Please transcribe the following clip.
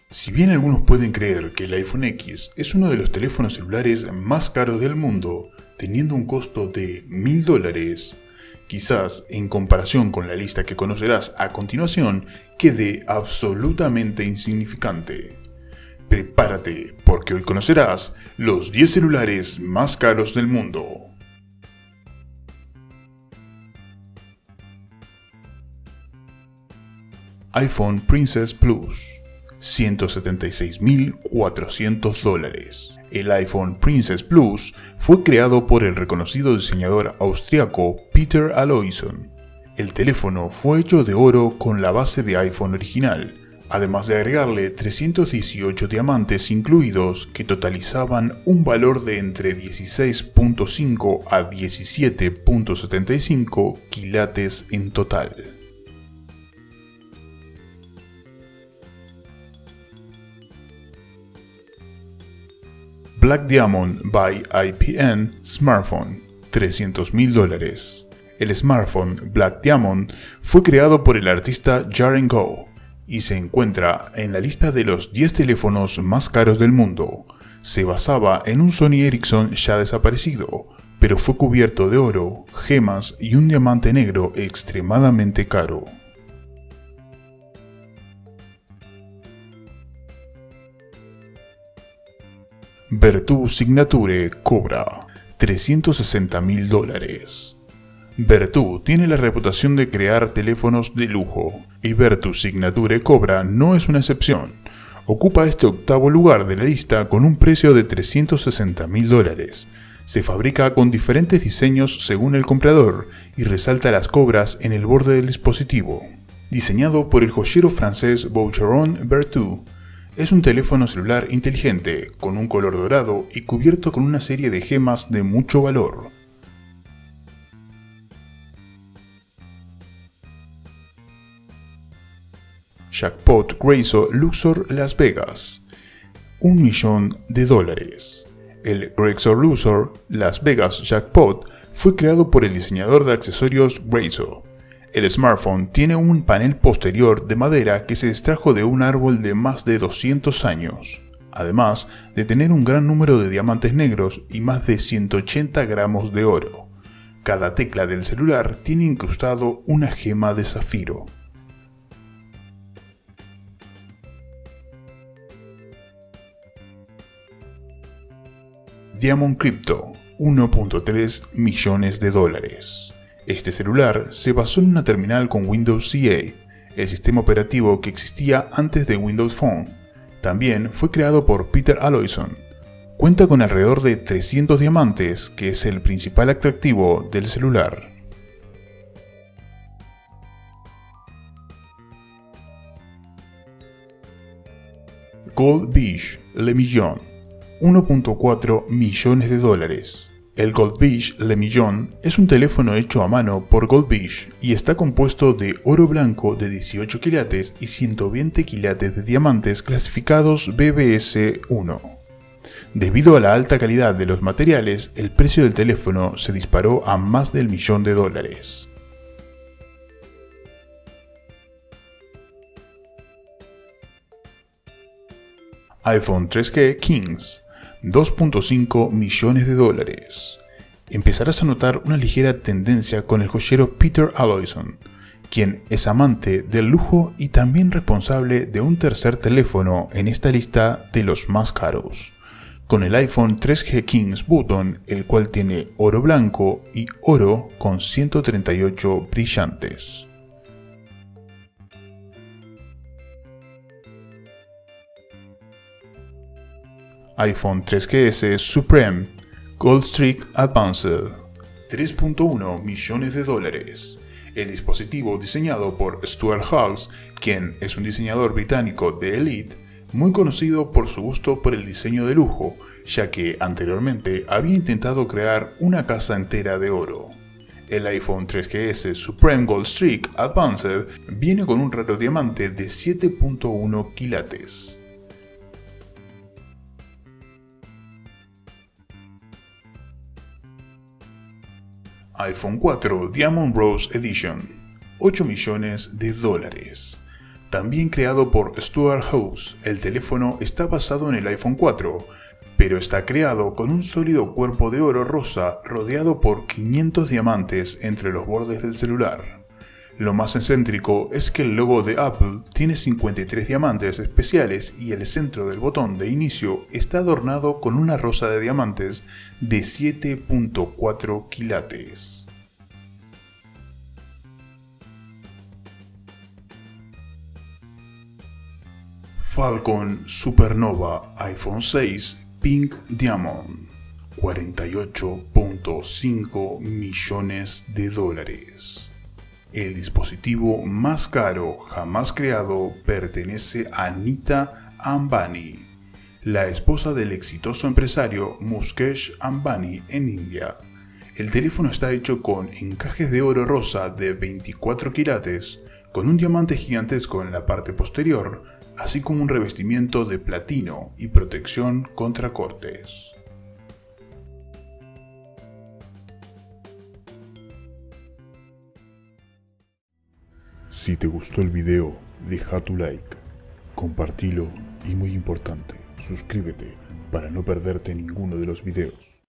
Si bien algunos pueden creer que el iPhone X es uno de los teléfonos celulares más caros del mundo, teniendo un costo de $1000, quizás en comparación con la lista que conocerás a continuación quede absolutamente insignificante. Prepárate, porque hoy conocerás los 10 celulares más caros del mundo. iPhone Princess Plus, $176.400. El iPhone Princess Plus fue creado por el reconocido diseñador austriaco Peter Aloyson. El teléfono fue hecho de oro con la base de iPhone original, además de agregarle 318 diamantes incluidos que totalizaban un valor de entre 16.5 a 17.75 quilates en total. Black Diamond by IPN Smartphone, $300.000. El smartphone Black Diamond fue creado por el artista Jaren Go y se encuentra en la lista de los 10 teléfonos más caros del mundo. Se basaba en un Sony Ericsson ya desaparecido, pero fue cubierto de oro, gemas y un diamante negro extremadamente caro. Vertu Signature Cobra, $360.000. Vertu tiene la reputación de crear teléfonos de lujo, y Vertu Signature Cobra no es una excepción. Ocupa este octavo lugar de la lista con un precio de $360.000. Se fabrica con diferentes diseños según el comprador y resalta las cobras en el borde del dispositivo. Diseñado por el joyero francés Boucheron Vertu, es un teléfono celular inteligente, con un color dorado y cubierto con una serie de gemas de mucho valor. Jackpot Grayso Luxor Las Vegas, $1 millón. El Grayso Luxor Las Vegas Jackpot fue creado por el diseñador de accesorios Grayso. El smartphone tiene un panel posterior de madera que se extrajo de un árbol de más de 200 años, además de tener un gran número de diamantes negros y más de 180 gramos de oro. Cada tecla del celular tiene incrustado una gema de zafiro. Diamond Crypto, $1.3 millones. Este celular se basó en una terminal con Windows CA, el sistema operativo que existía antes de Windows Phone. También fue creado por Peter Aloyson. Cuenta con alrededor de 300 diamantes, que es el principal atractivo del celular. Gold Beach Le Million, $1.4 millones. El Gold Beach Le Million es un teléfono hecho a mano por Gold Beach y está compuesto de oro blanco de 18 quilates y 120 quilates de diamantes clasificados BBS1. Debido a la alta calidad de los materiales, el precio del teléfono se disparó a más del $1 millón. iPhone 3G Kings, $2.5 millones. Empezarás a notar una ligera tendencia con el joyero Peter Aloyson, quien es amante del lujo y también responsable de un tercer teléfono en esta lista de los más caros, con el iPhone 3G Kings Button, el cual tiene oro blanco y oro con 138 brillantes. iPhone 3GS Supreme Gold Streak Advanced, $3.1 millones. El dispositivo, diseñado por Stuart Hawkes, quien es un diseñador británico de Elite, muy conocido por su gusto por el diseño de lujo, ya que anteriormente había intentado crear una casa entera de oro. El iPhone 3GS Supreme Gold Streak Advanced viene con un raro diamante de 7.1 quilates. iPhone 4 Diamond Rose Edition, $8 millones. También creado por Stuart House, el teléfono está basado en el iPhone 4, pero está creado con un sólido cuerpo de oro rosa rodeado por 500 diamantes entre los bordes del celular. Lo más excéntrico es que el logo de Apple tiene 53 diamantes especiales y el centro del botón de inicio está adornado con una rosa de diamantes de 7.4 quilates. Falcon Supernova iPhone 6 Pink Diamond, $48.5 millones. El dispositivo más caro jamás creado pertenece a Nita Ambani, la esposa del exitoso empresario Mukesh Ambani en India. El teléfono está hecho con encajes de oro rosa de 24 quilates, con un diamante gigantesco en la parte posterior, así como un revestimiento de platino y protección contra cortes. Si te gustó el video, deja tu like, compartilo y muy importante, suscríbete para no perderte ninguno de los videos.